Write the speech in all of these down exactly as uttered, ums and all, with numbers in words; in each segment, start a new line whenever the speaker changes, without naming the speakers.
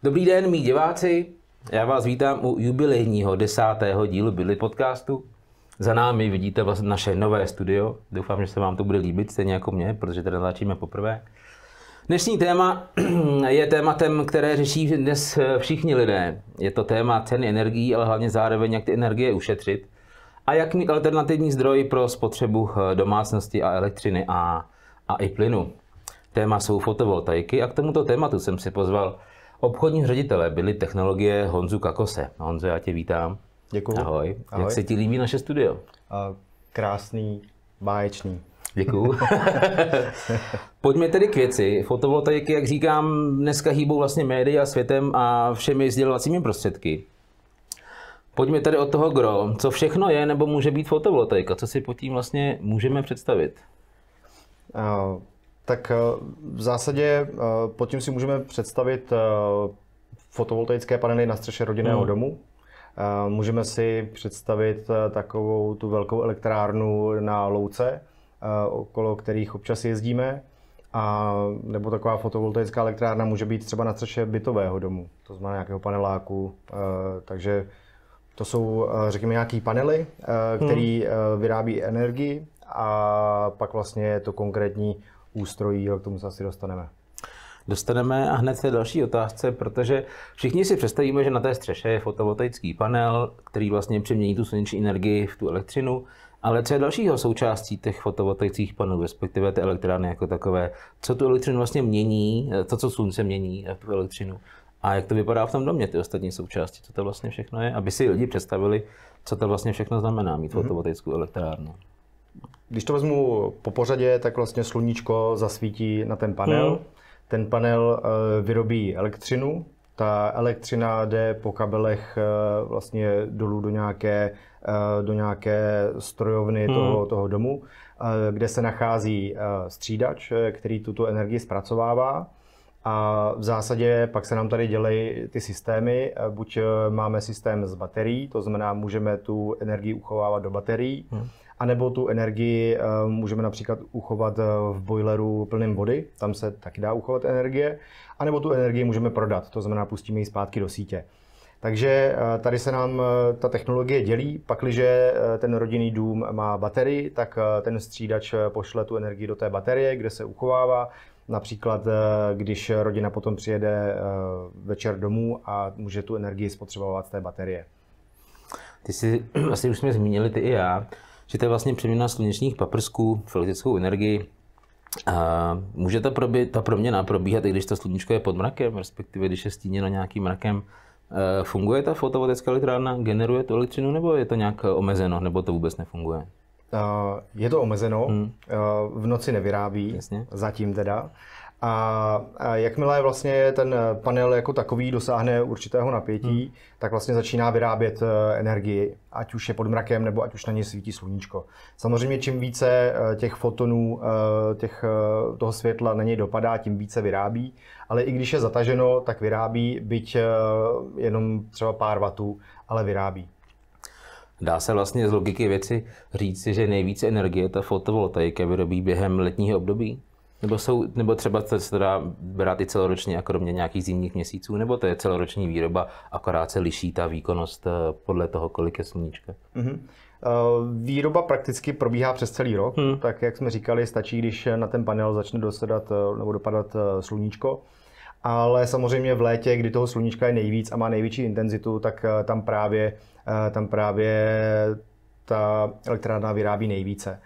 Dobrý den, mý diváci. Já vás vítám u jubilejního desátého dílu Billy podcastu. Za námi vidíte vlastně naše nové studio. Doufám, že se vám to bude líbit, stejně jako mě, protože tady natáčíme poprvé. Dnešní téma je tématem, které řeší dnes všichni lidé. Je to téma ceny energií, ale hlavně zároveň, jak ty energie ušetřit a jak mít alternativní zdroj pro spotřebu domácnosti a elektřiny a, a i plynu. Téma jsou fotovoltaiky a k tomuto tématu jsem si pozval obchodního ředitele Billy Technologie Honzu Kakose. Honzo, já tě vítám.
Děkuju.
Ahoj.
Ahoj.
Jak se ti líbí naše studio?
Krásný, báječný.
Děkuju. Pojďme tedy k věci. Fotovoltaiky, jak říkám, dneska hýbou vlastně média světem a všemi sdělovacími prostředky. Pojďme tady od toho gro. Co všechno je nebo může být fotovoltaika? Co si pod tím vlastně můžeme představit?
Uh, tak uh, v zásadě uh, pod tím si můžeme představit uh, fotovoltaické panely na střeše rodinného hmm. domu. Uh, můžeme si představit uh, takovou tu velkou elektrárnu na louce, uh, okolo kterých občas jezdíme. A nebo taková fotovoltaická elektrárna může být třeba na střeše bytového domu, to znamená nějakého paneláku. Uh, takže to jsou, řekněme, nějaké panely, které hmm. vyrábí energii a pak vlastně je to konkrétní ústrojí, k tomu se asi dostaneme.
Dostaneme a hned se další otázce, protože všichni si představíme, že na té střeše je fotovoltaický panel, který vlastně přemění tu sluneční energii v tu elektřinu, ale co je dalšího součástí těch fotovoltaických panelů, respektive té elektrárny jako takové, co tu elektřinu vlastně mění, to, co slunce mění tu elektřinu. A jak to vypadá v tom domě, ty ostatní součásti, co to vlastně všechno je, aby si lidi představili, co to vlastně všechno znamená mít fotovoltaickou elektrárnu.
Když to vezmu po pořadě, tak vlastně sluníčko zasvítí na ten panel. Hmm. Ten panel vyrobí elektřinu. Ta elektřina jde po kabelech vlastně dolů do nějaké, do nějaké strojovny hmm. toho, toho domu, kde se nachází střídač, který tuto energii zpracovává. A v zásadě pak se nám tady dělají ty systémy, buď máme systém z baterií, to znamená, můžeme tu energii uchovávat do baterií, hmm. anebo tu energii můžeme například uchovat v boileru plném vody, tam se taky dá uchovat energie, anebo tu energii můžeme prodat, to znamená, pustíme ji zpátky do sítě. Takže tady se nám ta technologie dělí, pakliže ten rodinný dům má baterii, tak ten střídač pošle tu energii do té baterie, kde se uchovává. Například, když rodina potom přijede večer domů a může tu energii spotřebovat z té baterie.
Ty si, vlastně už jsme zmínili, ty i já, že to je vlastně přeměna slunečních paprsků v elektrickou energii. A může ta, probě, ta proměna probíhat, i když to sluníčko je pod mrakem, respektive když je stíněno nějakým mrakem. Funguje ta fotovoltaická elektrárna, generuje tu elektřinu, nebo je to nějak omezeno, nebo to vůbec nefunguje?
Je to omezeno, hmm. v noci nevyrábí,
Jasně.
zatím teda. A jakmile vlastně ten panel jako takový dosáhne určitého napětí, hmm. tak vlastně začíná vyrábět energii, ať už je pod mrakem, nebo ať už na něj svítí sluníčko. Samozřejmě čím více těch fotonů těch, toho světla na něj dopadá, tím více vyrábí, ale i když je zataženo, tak vyrábí, byť jenom třeba pár wattů, ale vyrábí.
Dá se vlastně z logiky věci říci, že nejvíce energie ta fotovoltaika vyrobí během letního období? Nebo, jsou, nebo třeba se dá brát i celoročně, a kromě nějakých zimních měsíců, nebo to je celoroční výroba, akorát se liší ta výkonnost podle toho, kolik je sluníčka?
Mm-hmm. Výroba prakticky probíhá přes celý rok, hmm. tak jak jsme říkali, stačí, když na ten panel začne dosedat nebo dopadat sluníčko. Ale samozřejmě v létě, kdy toho sluníčka je nejvíc a má největší intenzitu, tak tam právě, tam právě ta elektrárna vyrábí nejvíce.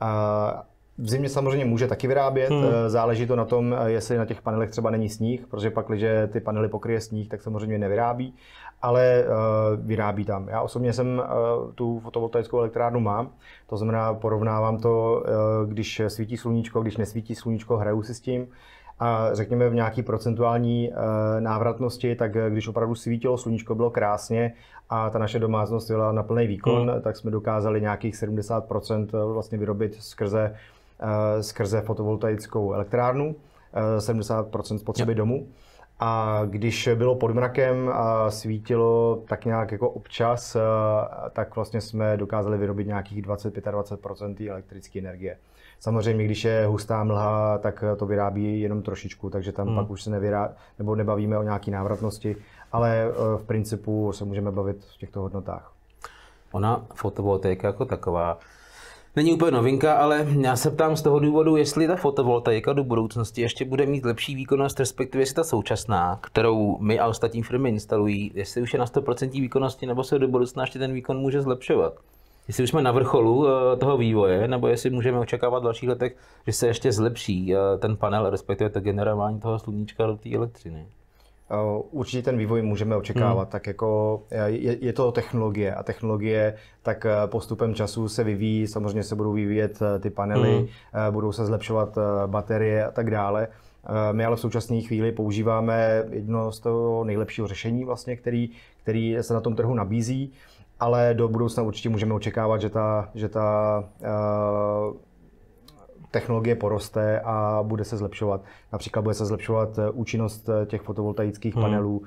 V zimě samozřejmě může taky vyrábět, hmm. záleží to na tom, jestli na těch panelech třeba není sníh, protože pak, když ty panely pokryje sníh, tak samozřejmě nevyrábí, ale vyrábí tam. Já osobně jsem tu fotovoltaickou elektrárnu mám, to znamená, porovnávám to, když svítí sluníčko, když nesvítí sluníčko, hraju si s tím. A řekněme v nějaký procentuální návratnosti, tak když opravdu svítilo sluníčko, bylo krásně a ta naše domácnost byla na plný výkon, hmm. tak jsme dokázali nějakých sedmdesát procent vlastně vyrobit skrze, skrze fotovoltaickou elektrárnu, sedmdesát procent spotřeby domu. A když bylo pod mrakem a svítilo tak nějak jako občas, tak vlastně jsme dokázali vyrobit nějakých dvacet až dvacet pět procent elektrické energie. Samozřejmě, když je hustá mlha, tak to vyrábí jenom trošičku, takže tam hmm. pak už se nevyrá, nebo nebavíme o nějaké návratnosti, ale v principu se můžeme bavit v těchto hodnotách.
Ona fotovoltaika jako taková není úplně novinka, ale já se ptám z toho důvodu, jestli ta fotovoltaika do budoucnosti ještě bude mít lepší výkonnost, respektive jestli ta současná, kterou my a ostatní firmy instalují, jestli už je na sto procent výkonnosti, nebo se do budoucna ještě ten výkon může zlepšovat. Jestli už jsme na vrcholu toho vývoje, nebo jestli můžeme očekávat v dalších letech, že se ještě zlepší ten panel, respektive to generování toho sluníčka do té elektřiny.
Určitě ten vývoj můžeme očekávat, hmm. tak jako je, je to technologie a technologie tak postupem času se vyvíjí, samozřejmě se budou vyvíjet ty panely, hmm. budou se zlepšovat baterie a tak dále. My ale v současné chvíli používáme jedno z toho nejlepšího řešení, vlastně, který, který se na tom trhu nabízí, ale do budoucna určitě můžeme očekávat, že ta, že ta uh, technologie poroste a bude se zlepšovat. Například bude se zlepšovat účinnost těch fotovoltaických hmm. panelů.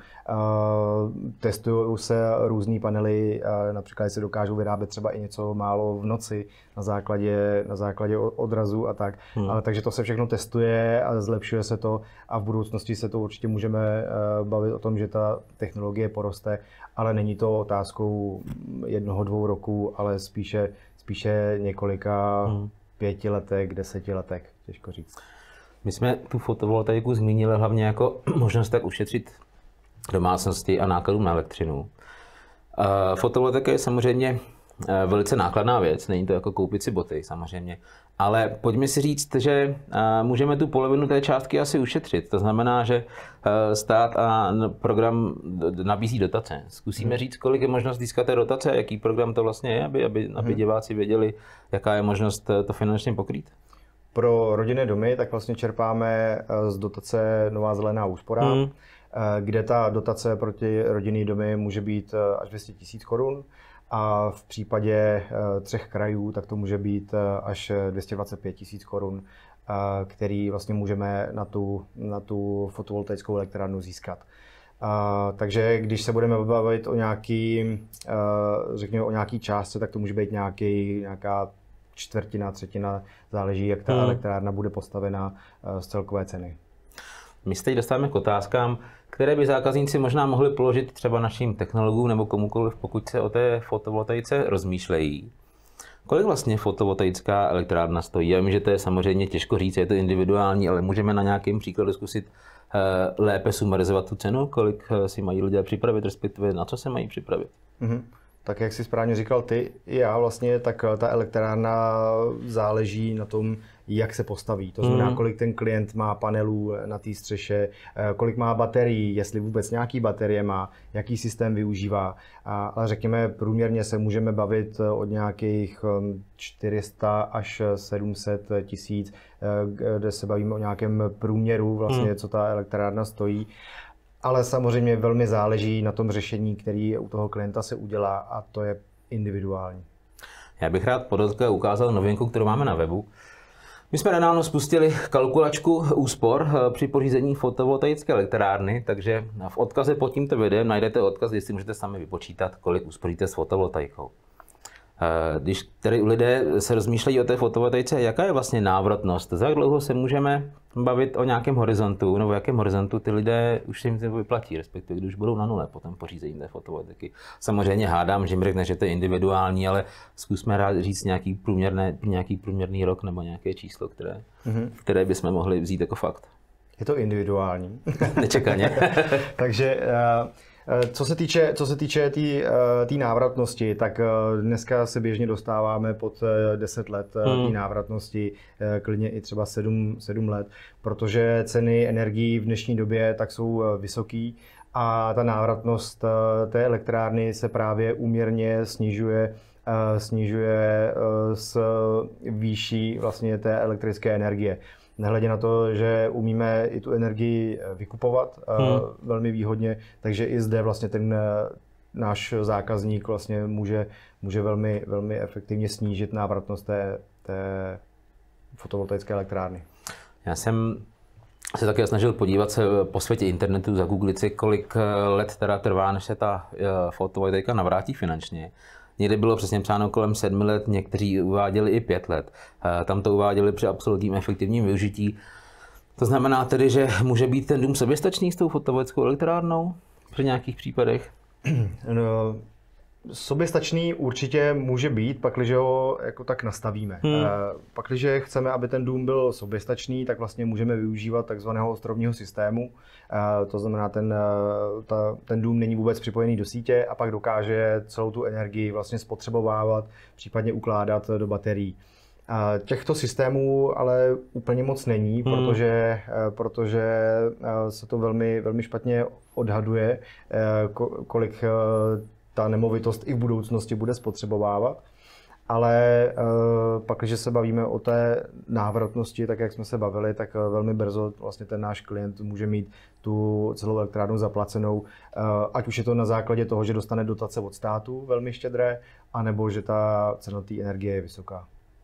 Testují se různý panely, například se dokážou vyrábět třeba i něco málo v noci na základě, na základě odrazu a tak. Hmm. Ale, takže to se všechno testuje a zlepšuje se to a v budoucnosti se to určitě můžeme bavit o tom, že ta technologie poroste, ale není to otázkou jednoho, dvou roků, ale spíše, spíše několika hmm. pětiletek, desetiletek, těžko říct.
My jsme tu fotovoltaiku zmínili hlavně jako možnost tak ušetřit domácnosti a nákladům na elektřinu. Fotovoltaika je samozřejmě velice nákladná věc, není to jako koupit si boty samozřejmě, ale pojďme si říct, že můžeme tu polovinu té částky asi ušetřit. To znamená, že stát a program nabízí dotace. Zkusíme říct, kolik je možnost získat té dotace a jaký program to vlastně je, aby, aby, aby diváci věděli, jaká je možnost to finančně pokrýt?
Pro rodinné domy tak vlastně čerpáme z dotace Nová zelená úspora, hmm. kde ta dotace pro ty rodinné domy může být až dvě stě tisíc korun. A v případě třech krajů tak to může být až dvě stě dvacet pět tisíc korun, který vlastně můžeme na tu, na tu fotovoltaickou elektrárnu získat. Takže když se budeme bavit o nějaký, řekněme o nějaký částce, tak to může být nějaký, nějaká čtvrtina, třetina, záleží, jak ta hmm. elektrárna bude postavena z celkové ceny.
My se teď dostáváme k otázkám, které by zákazníci možná mohli položit třeba našim technologům nebo komukoliv, pokud se o té fotovoltaice rozmýšlejí. Kolik vlastně fotovoltaická elektrárna stojí? Já vím, že to je samozřejmě těžko říct, je to individuální, ale můžeme na nějakém příkladu zkusit lépe sumarizovat tu cenu, kolik si mají lidé připravit, respektive na co se mají připravit.
Mm-hmm. Tak jak jsi správně říkal ty, já vlastně, tak ta elektrárna záleží na tom, jak se postaví. To znamená, kolik ten klient má panelů na té střeše, kolik má baterií, jestli vůbec nějaký baterie má, jaký systém využívá. A, ale řekněme, průměrně se můžeme bavit od nějakých čtyři sta až sedm set tisíc, kde se bavíme o nějakém průměru, vlastně, co ta elektrárna stojí. Ale samozřejmě velmi záleží na tom řešení, který u toho klienta se udělá, a to je individuální.
Já bych rád podotkl a ukázal novinku, kterou máme na webu. My jsme nedávno spustili kalkulačku úspor při pořízení fotovoltaické elektrárny, takže v odkaze pod tímto videem najdete odkaz, kde si můžete sami vypočítat, kolik uspoříte s fotovoltaikou. Když tedy lidé se rozmýšlejí o té fotovoltaice, jaká je vlastně návratnost? Za jak dlouho se můžeme bavit o nějakém horizontu, nebo jakém horizontu ty lidé už se jim to vyplatí, respektive když budou na nule po tom pořízení té fotovoltaiky. Samozřejmě hádám, že mi řekne, že to je individuální, ale zkusme rád říct nějaký, průměrné, nějaký průměrný rok nebo nějaké číslo, které, mm-hmm. které bychom mohli vzít jako fakt.
Je to individuální.
Nečekaně.
Takže co se týče, co se týče té tý návratnosti, tak dneska se běžně dostáváme pod deset let hmm. té návratnosti, klidně i třeba sedm let, protože ceny energií v dnešní době tak jsou vysoký a ta návratnost té elektrárny se právě úměrně snižuje snižuje s výší vlastně té elektrické energie. Nehledě na to, že umíme i tu energii vykupovat hmm. velmi výhodně, takže i zde vlastně ten náš zákazník vlastně může, může velmi, velmi efektivně snížit návratnost té, té fotovoltaické elektrárny.
Já jsem se také snažil podívat se po světě internetu, zagooglit si, kolik let teda trvá, než se ta fotovoltaika navrátí finančně. Někdy bylo přesně psáno kolem sedmi let, někteří uváděli i pět let. Tam to uváděli při absolutním efektivním využití. To znamená tedy, že může být ten dům soběstačný s tou fotovoltaickou elektrárnou při nějakých případech?
No, soběstačný určitě může být, pakliže ho jako tak nastavíme. Hmm. Pakliže chceme, aby ten dům byl soběstačný, tak vlastně můžeme využívat takzvaného ostrovního systému. To znamená, ten, ta, ten dům není vůbec připojený do sítě a pak dokáže celou tu energii vlastně spotřebovávat, případně ukládat do baterií. Těchto systémů ale úplně moc není, hmm. protože, protože se to velmi, velmi špatně odhaduje, kolik ta nemovitost i v budoucnosti bude spotřebovávat. Ale pak, když se bavíme o té návratnosti, tak jak jsme se bavili, tak velmi brzo vlastně ten náš klient může mít tu celou elektrárnu zaplacenou, ať už je to na základě toho, že dostane dotace od státu velmi štědré, anebo že ta cena té energie je vysoká.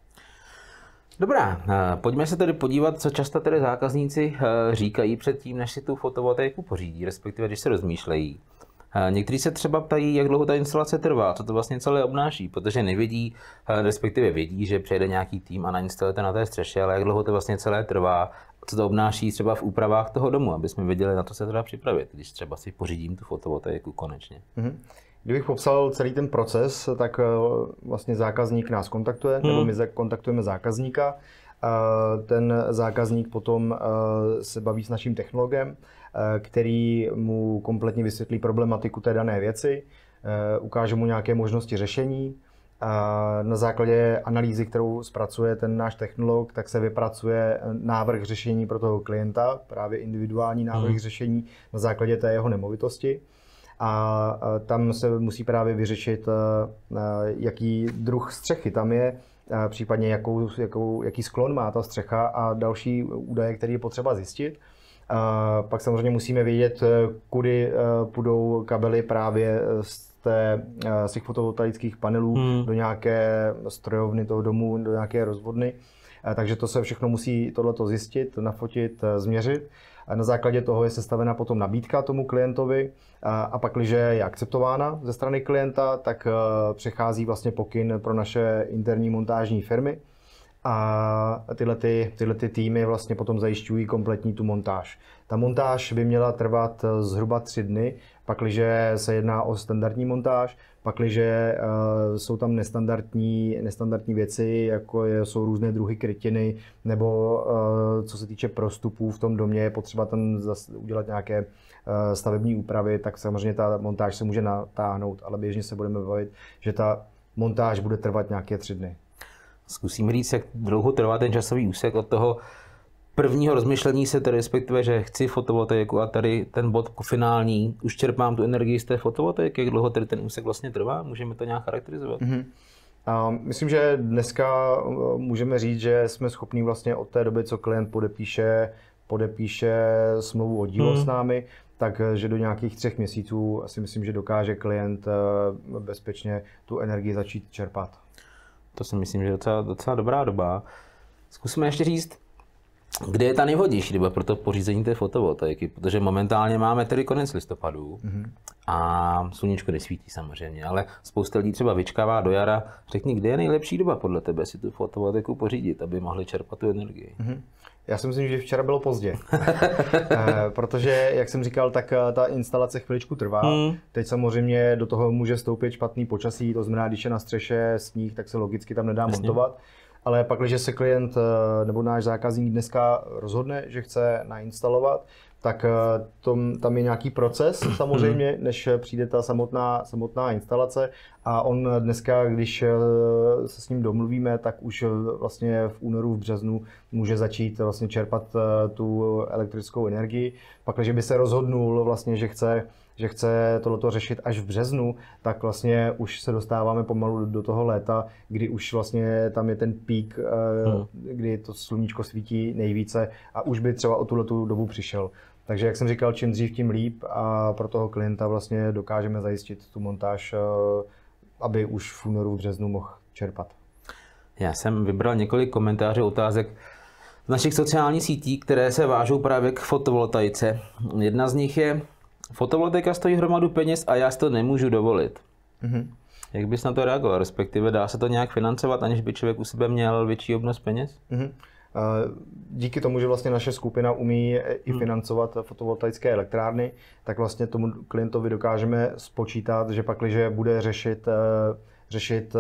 Dobrá, pojďme se tedy podívat, co často tedy zákazníci říkají předtím, než si tu fotovoltaiku pořídí, respektive když se rozmýšlejí. Někteří se třeba ptají, jak dlouho ta instalace trvá, co to vlastně celé obnáší, protože nevědí, respektive vědí, že přijede nějaký tým a nainstalujete na té střeše, ale jak dlouho to vlastně celé trvá, co to obnáší třeba v úpravách toho domu, aby jsme věděli, na to se teda připravit, když třeba si pořídím tu fotovoltaiku konečně. Mm-hmm.
Kdybych popsal celý ten proces, tak vlastně zákazník nás kontaktuje, hmm. nebo my kontaktujeme zákazníka. Ten zákazník potom se baví s naším technologem, který mu kompletně vysvětlí problematiku té dané věci, ukáže mu nějaké možnosti řešení. Na základě analýzy, kterou zpracuje ten náš technolog, tak se vypracuje návrh řešení pro toho klienta, právě individuální návrh hmm. řešení na základě té jeho nemovitosti. A tam se musí právě vyřešit, jaký druh střechy tam je, případně jakou, jakou, jaký sklon má ta střecha a další údaje, které je potřeba zjistit. Pak samozřejmě musíme vědět, kudy půjdou kabely právě z, té, z těch fotovoltaických panelů hmm. do nějaké strojovny toho domu, do nějaké rozvodny. Takže to se všechno musí tohleto zjistit, nafotit, změřit. A na základě toho je sestavena potom nabídka tomu klientovi a pak, když je akceptována ze strany klienta, tak přechází vlastně pokyn pro naše interní montážní firmy a tyhle, ty, tyhle ty týmy vlastně potom zajišťují kompletní tu montáž. Ta montáž by měla trvat zhruba tři dny, pakliže se jedná o standardní montáž, pakliže uh, jsou tam nestandardní, nestandardní věci, jako je, jsou různé druhy krytiny, nebo uh, co se týče prostupů v tom domě, je potřeba tam udělat nějaké uh, stavební úpravy, tak samozřejmě ta montáž se může natáhnout, ale běžně se budeme bavit, že ta montáž bude trvat nějaké tři dny.
Zkusím říct, jak dlouho trvá ten časový úsek od toho prvního rozmyšlení se, tedy respektive, že chci fotovoltaiku a tady ten bod finální, už čerpám tu energii z té fotovoltaiky, jak dlouho tedy ten úsek vlastně trvá? Můžeme to nějak charakterizovat? Mm-hmm.
A myslím, že dneska můžeme říct, že jsme schopni vlastně od té doby, co klient podepíše, podepíše smlouvu o dílo mm. s námi, takže do nějakých třech měsíců asi myslím, že dokáže klient bezpečně tu energii začít čerpat.
To si myslím, že je docela, docela dobrá doba. Zkusíme ještě říct, kde je ta nejvhodnější doba pro to pořízení té fotovoltaiky, protože momentálně máme tedy konec listopadu mm-hmm. a sluníčko nesvítí samozřejmě, ale spousta lidí třeba vyčkává do jara. Řekni, kde je nejlepší doba podle tebe si tu fotovoltaiku pořídit, aby mohli čerpat tu energii?
Mm-hmm. Já si myslím, že včera bylo pozdě, e, protože, jak jsem říkal, tak ta instalace chviličku trvá. Hmm. Teď samozřejmě do toho může vstoupit špatný počasí, to znamená, když je na střeše sníh, tak se logicky tam nedá Jasně. montovat. Ale pak, když se klient nebo náš zákazník dneska rozhodne, že chce nainstalovat, tak tom, tam je nějaký proces samozřejmě, než přijde ta samotná, samotná instalace. A on dneska, když se s ním domluvíme, tak už vlastně v únoru, v březnu může začít vlastně čerpat tu elektrickou energii. Pak, když by se rozhodnul vlastně, že chce že chce tohleto řešit až v březnu, tak vlastně už se dostáváme pomalu do toho léta, kdy už vlastně tam je ten pík, hmm. kdy to sluníčko svítí nejvíce a už by třeba o tuhletu dobu přišel. Takže jak jsem říkal, čím dřív, tím líp a pro toho klienta vlastně dokážeme zajistit tu montáž, aby už v únoru, v březnu mohl čerpat.
Já jsem vybral několik komentářů, otázek v našich sociálních sítích, které se vážou právě k fotovoltaice. Jedna z nich je, fotovoltaika stojí hromadu peněz a já si to nemůžu dovolit. Mm-hmm. Jak bys na to reagoval? Respektive dá se to nějak financovat, aniž by člověk u sebe měl větší obnos peněz?
Mm-hmm. Díky tomu, že vlastně naše skupina umí i financovat fotovoltaické elektrárny, tak vlastně tomu klientovi dokážeme spočítat, že pak, když bude řešit, řešit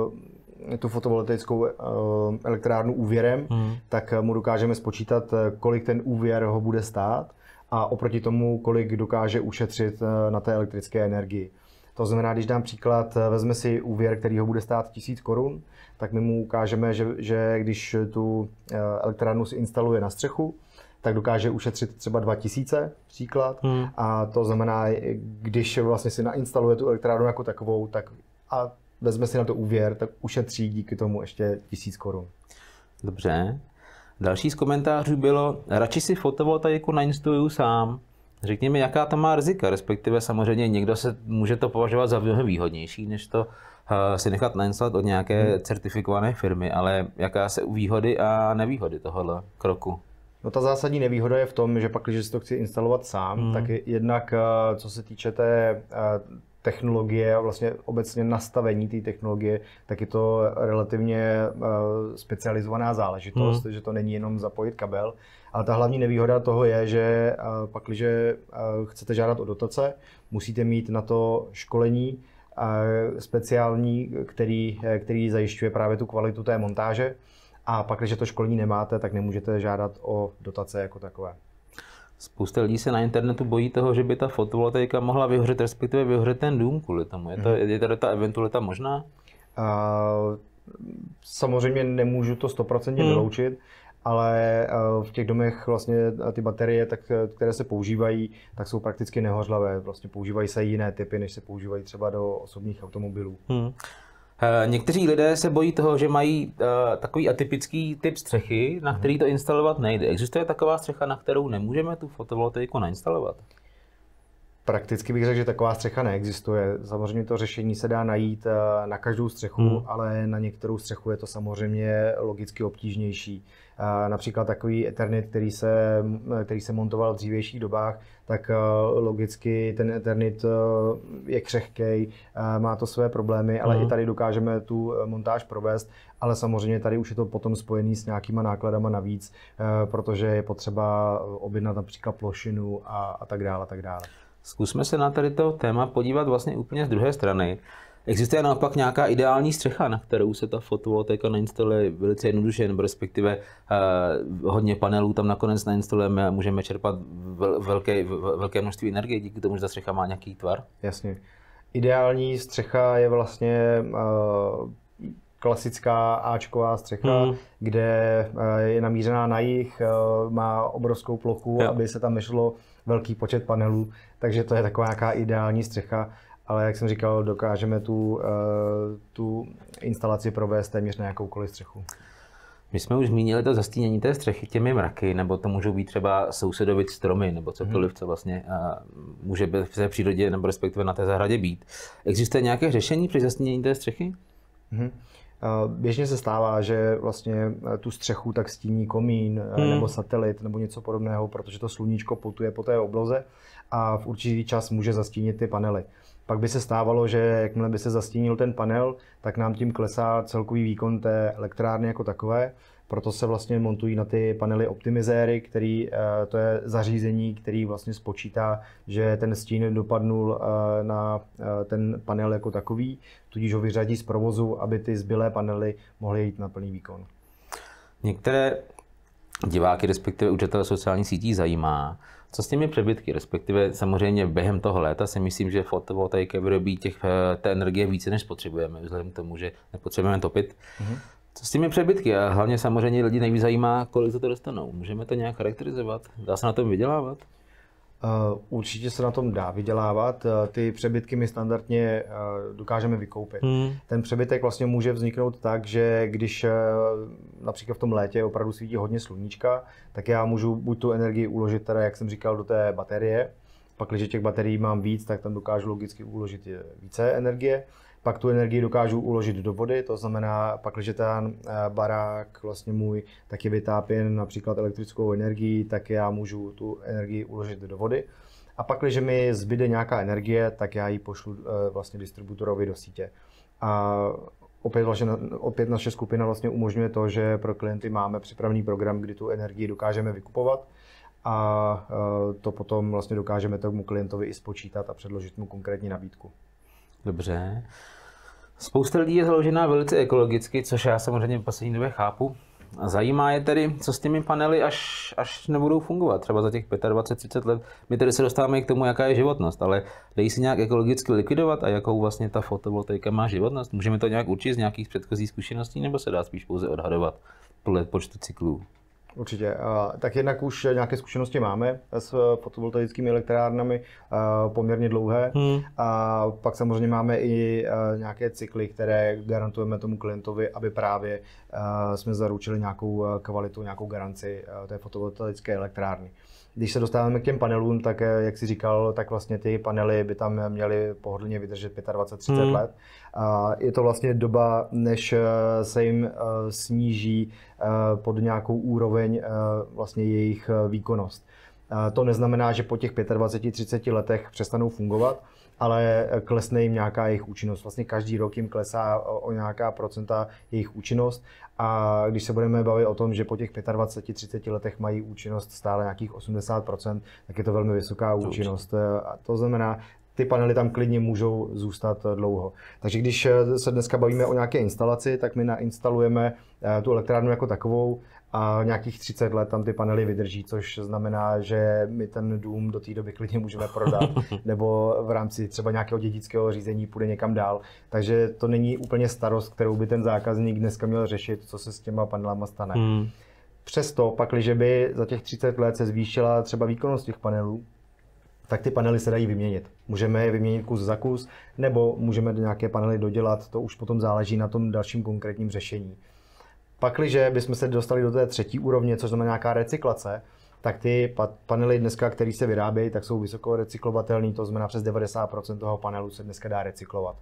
tu fotovoltaickou elektrárnu úvěrem, hmm. tak mu dokážeme spočítat, kolik ten úvěr ho bude stát a oproti tomu, kolik dokáže ušetřit na té elektrické energii. To znamená, když dám příklad, vezme si úvěr, který ho bude stát tisíc korun, tak my mu ukážeme, že, že když tu elektrárnu si instaluje na střechu, tak dokáže ušetřit třeba dva tisíce příklad. Hmm. A to znamená, když vlastně si nainstaluje tu elektrárnu jako takovou, tak a vezme si na to úvěr, tak ušetří díky tomu ještě tisíc korun.
Dobře. Další z komentářů bylo, radši si fotovoltaiku nainstaluju sám. Řekni mi, jaká to má rizika, respektive samozřejmě někdo se může to považovat za mnohem výhodnější, než to uh, si nechat nainstalovat od nějaké hmm. certifikované firmy, ale jaká se výhody a nevýhody tohohle kroku?
No ta zásadní nevýhoda je v tom, že pak, když si to chci instalovat sám, hmm. tak jednak uh, co se týče té uh, technologie a vlastně obecně nastavení té technologie, tak je to relativně uh, specializovaná záležitost, hmm. že to není jenom zapojit kabel. Ale ta hlavní nevýhoda toho je, že uh, pak, když uh, chcete žádat o dotace, musíte mít na to školení uh, speciální, který, který zajišťuje právě tu kvalitu té montáže. A pak, když to školení nemáte, tak nemůžete žádat o dotace jako takové.
Spousta lidí se na internetu bojí toho, že by ta fotovoltaika mohla vyhořet, respektive vyhořet ten dům kvůli tomu. Je, to, hmm. je tady ta eventualita možná?
Uh, samozřejmě nemůžu to stoprocentně hmm. vyloučit, ale v těch domech vlastně ty baterie, tak, které se používají, tak jsou prakticky nehořlavé. Vlastně používají se jiné typy, než se používají třeba do osobních automobilů. Hmm.
Někteří lidé se bojí toho, že mají uh, takový atypický typ střechy, na který to instalovat nejde. Existuje taková střecha, na kterou nemůžeme tu fotovoltaiku nainstalovat?
Prakticky bych řekl, že taková střecha neexistuje. Samozřejmě to řešení se dá najít na každou střechu, hmm. ale na některou střechu je to samozřejmě logicky obtížnější. Například takový Ethernet, který se, který se montoval v dřívějších dobách, tak logicky ten Ethernet je křehkej, má to své problémy, ale hmm. i tady dokážeme tu montáž provést, ale samozřejmě tady už je to potom spojený s nějakýma nákladama navíc, protože je potřeba objednat například plošinu a, a tak dále, a tak dále.
Zkusme se na tady to téma podívat vlastně úplně z druhé strany. Existuje naopak nějaká ideální střecha, na kterou se ta fotovoltaika nainstaluje velice jednoduše, nebo respektive uh, hodně panelů tam nakonec nainstalujeme a můžeme čerpat velké, velké množství energie díky tomu, že ta střecha má nějaký tvar?
Jasně. Ideální střecha je vlastně uh, klasická áčková střecha, hmm. kde uh, je namířená na jih, uh, má obrovskou plochu, jo. aby se tam nešlo velký počet panelů, takže to je taková nějaká ideální střecha, ale jak jsem říkal, dokážeme tu, tu instalaci provést téměř na jakoukoliv střechu.
My jsme už zmínili to zastínění té střechy těmi mraky, nebo to můžou být třeba sousedovic stromy, nebo cokoliv, co vlastně může být v té přírodě, nebo respektive na té zahradě být. Existuje nějaké řešení při zastínění té střechy?
Mhm. Běžně se stává, že vlastně tu střechu tak stíní komín hmm. nebo satelit nebo něco podobného, protože to sluníčko putuje po té obloze a v určitý čas může zastínit ty panely. Pak by se stávalo, že jakmile by se zastínil ten panel, tak nám tím klesá celkový výkon té elektrárny jako takové. Proto se vlastně montují na ty panely optimizéry, který, to je zařízení, který vlastně spočítá, že ten stín dopadnul na ten panel jako takový, tudíž ho vyřadí z provozu, aby ty zbylé panely mohly jít na plný výkon.
Některé diváky, respektive užitele sociálních sítí zajímá, co s těmi přebytky, respektive samozřejmě během toho léta si myslím, že fotovoltaika vyrobí těch, té energie více, než potřebujeme, vzhledem k tomu, že nepotřebujeme topit. Mm-hmm. Co s těmi přebytky? A hlavně samozřejmě lidi nejvíc zajímá, kolik za to dostanou. Můžeme to nějak charakterizovat? Dá se na tom vydělávat?
Uh, určitě se na tom dá vydělávat. Ty přebytky my standardně uh, dokážeme vykoupit. Hmm. Ten přebytek vlastně může vzniknout tak, že když uh, například v tom létě opravdu svítí hodně sluníčka, tak já můžu buď tu energii uložit, teda, jak jsem říkal, do té baterie. Pak, když těch baterií mám víc, tak tam dokážu logicky uložit více energie. Pak tu energii dokážu uložit do vody, to znamená, pak, když ten barák vlastně můj tak je vytápěn například elektrickou energií, tak já můžu tu energii uložit do vody. A pak, když mi zbyde nějaká energie, tak já ji pošlu vlastně distributorovi do sítě. A opět, vlastně, opět naše skupina vlastně umožňuje to, že pro klienty máme připravený program, kdy tu energii dokážeme vykupovat a to potom vlastně dokážeme tomu klientovi i spočítat a předložit mu konkrétní nabídku.
Dobře. Spousta lidí je založená velice ekologicky, což já samozřejmě v poslední době chápu. A zajímá je tedy, co s těmi panely, až, až nebudou fungovat, třeba za těch dvacet třicet let. My tedy se dostáváme k tomu, jaká je životnost, ale dají se nějak ekologicky likvidovat a jakou vlastně ta fotovoltaika má životnost? Můžeme to nějak určit z nějakých předchozích zkušeností, nebo se dá spíš pouze odhadovat podle počtu cyklů?
Určitě. Tak jednak už nějaké zkušenosti máme s fotovoltaickými elektrárnami poměrně dlouhé. Hmm. A pak samozřejmě máme i nějaké cykly, které garantujeme tomu klientovi, aby právě jsme zaručili nějakou kvalitu, nějakou garanci té fotovoltaické elektrárny. Když se dostáváme k těm panelům, tak jak jsi říkal, tak vlastně ty panely by tam měly pohodlně vydržet dvacet třicet hmm. let. A je to vlastně doba, než se jim sníží pod nějakou úroveň vlastně jejich výkonnost. To neznamená, že po těch dvacet pět třicet letech přestanou fungovat, ale klesne jim nějaká jejich účinnost. Vlastně každý rok jim klesá o nějaká procenta jejich účinnost. A když se budeme bavit o tom, že po těch dvacet pět třicet letech mají účinnost stále nějakých osmdesát procent, tak je to velmi vysoká účinnost. A to znamená, ty panely tam klidně můžou zůstat dlouho. Takže když se dneska bavíme o nějaké instalaci, tak my nainstalujeme tu elektrárnu jako takovou a nějakých třicet let tam ty panely vydrží, což znamená, že my ten dům do té doby klidně můžeme prodat nebo v rámci třeba nějakého dědického řízení půjde někam dál. Takže to není úplně starost, kterou by ten zákazník dneska měl řešit, co se s těma panelama stane. Hmm. Přesto pak, když by za těch třicet let se zvýšila třeba výkonnost těch panelů, tak ty panely se dají vyměnit. Můžeme je vyměnit kus za kus, nebo můžeme nějaké panely dodělat, to už potom záleží na tom dalším konkrétním řešení. Pakliže bychom se dostali do té třetí úrovně, což znamená nějaká recyklace, tak ty panely dneska, které se vyrábějí, tak jsou vysoko recyklovatelné, to znamená přes devadesát procent toho panelu se dneska dá recyklovat.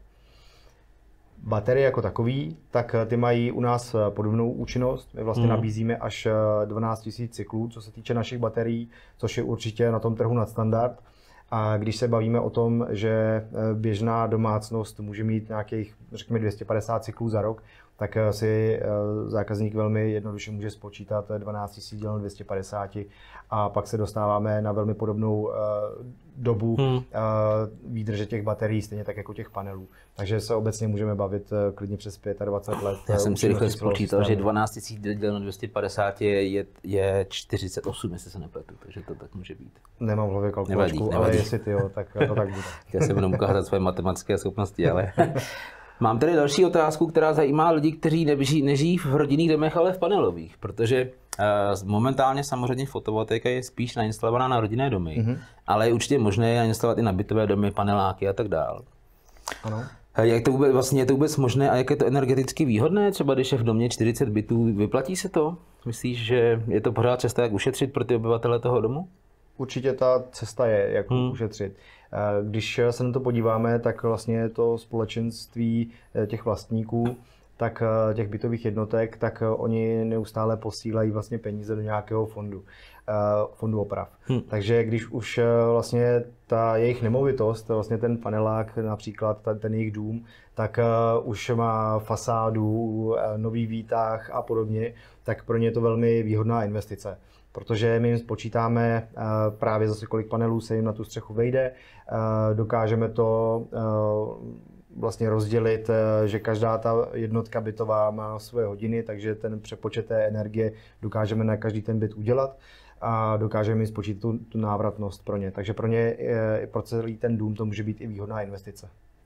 Baterie jako takový, tak ty mají u nás podobnou účinnost. My vlastně hmm. nabízíme až dvanáct tisíc cyklů, co se týče našich baterií, což je určitě na tom trhu nadstandard. A když se bavíme o tom, že běžná domácnost může mít nějakých, řekněme, dvě stě padesát cyklů za rok, tak si zákazník velmi jednoduše může spočítat dvanáct tisíc děleno dvě stě padesát a pak se dostáváme na velmi podobnou dobu hmm. výdrže těch baterií, stejně tak jako těch panelů. Takže se obecně můžeme bavit klidně přes dvacet pět let.
Já jsem si rychle spočítal, že dvanáct tisíc děleno dvě stě padesát je, je, je čtyřicet osm, jestli se nepletu, takže to tak může být.
Nemám v hlavě kalkulačku, nevadí, nevadí. Ale jestli ty jo, tak to tak bude.
Já jsem jenom ukázat své matematické schopnosti, ale... Mám tady další otázku, která zajímá lidi, kteří nežijí, nežijí v rodinných domech, ale v panelových, protože uh, momentálně samozřejmě fotovoltaika je spíš nainstalovaná na rodinné domy, mm-hmm. ale je určitě možné nainstalovat i na bytové domy, paneláky a tak dál.
Ano.
Jak to vůbec, vlastně je to vůbec možné a jak je to energeticky výhodné? Třeba když je v domě čtyřicet bytů, vyplatí se to? Myslíš, že je to pořád cesta, jak ušetřit pro ty obyvatele toho domu?
Určitě ta cesta je, jak hmm. ušetřit. Když se na to podíváme, tak vlastně to společenství těch vlastníků, tak těch bytových jednotek, tak oni neustále posílají vlastně peníze do nějakého fondu, fondu oprav. Hmm. Takže když už vlastně ta jejich nemovitost, vlastně ten panelák, například ten jejich dům, tak už má fasádu, nový výtah a podobně, tak pro ně je to velmi výhodná investice. Protože my jim spočítáme právě zase, kolik panelů se jim na tu střechu vejde, dokážeme to vlastně rozdělit, že každá ta jednotka bytová má svoje hodiny, takže ten přepočet té energie dokážeme na každý ten byt udělat a dokážeme jim spočítat tu, tu návratnost pro ně. Takže pro ně, pro celý ten dům to může být i výhodná investice.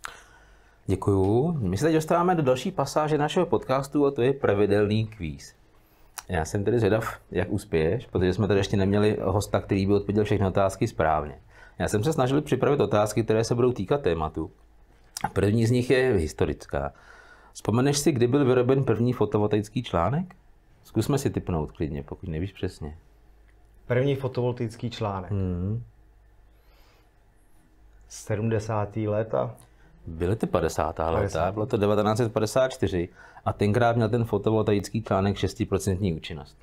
Děkuju. My se teď dostáváme do další pasáže našeho podcastu a to je pravidelný kvíz. Já jsem tedy zvědav, jak uspěješ, protože jsme tady ještě neměli hosta, který by odpověděl všechny otázky správně. Já jsem se snažil připravit otázky, které se budou týkat tématu. První z nich je historická. Vzpomeneš si, kdy byl vyroben první fotovoltaický článek? Zkusme si tipnout klidně, pokud nevíš přesně.
První fotovoltaický článek. Hmm. sedmdesátá léta.
Byly ty padesátá léta, bylo to devatenáct set padesát čtyři a tenkrát měl ten fotovoltaický článek šest procent účinnost.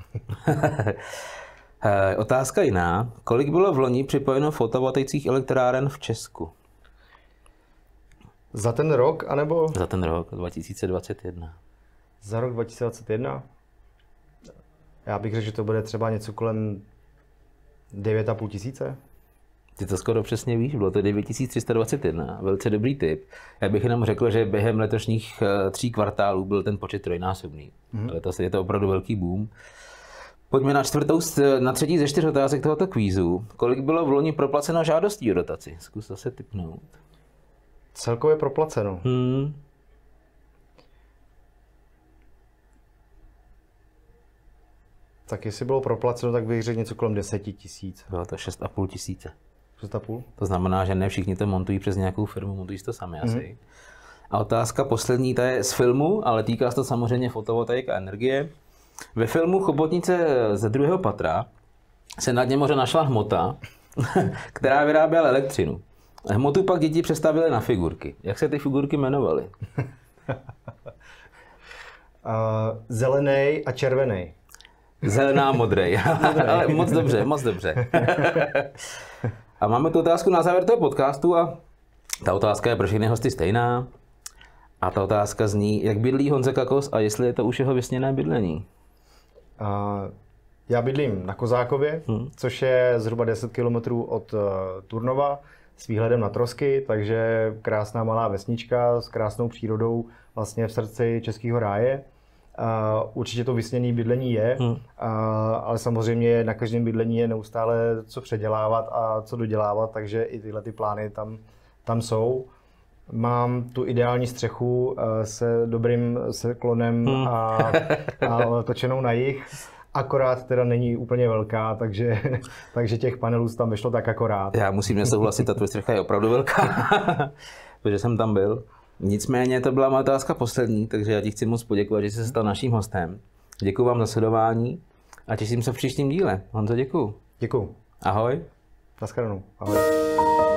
Otázka jiná. Kolik bylo v loni připojeno fotovoltaických elektráren v Česku?
Za ten rok, anebo?
Za ten rok, dva tisíce dvacet jedna.
Za rok dva tisíce dvacet jedna? Já bych řekl, že to bude třeba něco kolem devět a půl tisíce.
Ty to skoro přesně víš, bylo to devět tisíc tři sta dvacet jedna, velice dobrý tip. Já bych jenom řekl, že během letošních tří kvartálů byl ten počet trojnásobný. Mm-hmm. Letos je to opravdu velký boom. Pojďme na čtvrtou, na třetí ze čtyř otázek tohoto kvízu. Kolik bylo v loni proplaceno žádostí o dotaci? Zkus zase tipnout.
Celkově proplaceno.
Hmm.
Tak jestli bylo proplaceno, tak bych řekl něco kolem deset tisíc.
Bylo to šest a půl tisíce.
šest a půl?
To znamená, že ne všichni to montují přes nějakou firmu, montují to sami mm. asi. A otázka poslední, ta je z filmu, ale týká se to samozřejmě fotovoltaika a energie. Ve filmu Chobotnice ze druhého patra se na dně moře našla hmota, která vyráběla elektřinu. Hmotu pak děti přestavily na figurky. Jak se ty figurky jmenovaly?
uh, zelený a červený.
Zelená a modrej. Ale moc dobře, moc dobře. A máme tu otázku na závěr toho podcastu a ta otázka je pro všechny hosty stejná. A ta otázka zní, jak bydlí Honza Kakos a jestli je to už jeho vysněné bydlení?
Uh, já bydlím na Kozákově, hmm. což je zhruba deset kilometrů od uh, Turnova s výhledem na Trosky, takže krásná malá vesnička s krásnou přírodou vlastně v srdci Českého ráje. Uh, určitě to vysněné bydlení je, hmm. uh, ale samozřejmě na každém bydlení je neustále co předělávat a co dodělávat, takže i tyhle ty plány tam, tam jsou. Mám tu ideální střechu uh, se dobrým seklonem hmm. a, a točenou na jih, akorát teda není úplně velká, takže, takže těch panelů tam vyšlo tak akorát.
Já musím nesouhlasit, ta tvoje střecha je opravdu velká, protože jsem tam byl. Nicméně to byla má otázka poslední, takže já ti chci moc poděkovat, že jsi se stal naším hostem. Děkuji vám za sledování a těším se v příštím díle. Honzo, děkuji.
Děkuji.
Ahoj.
Naschledanou. Ahoj.